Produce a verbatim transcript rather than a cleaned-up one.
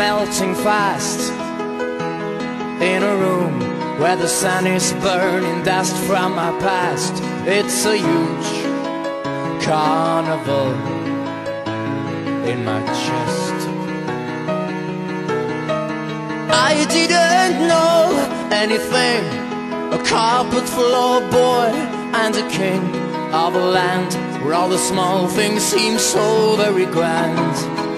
melting fast in a room where the sun is burning dust from my past. It's a huge carnival in my chest. I didn't know anything, a carpet floor boy and a king of a land where all the small things seem so very grand.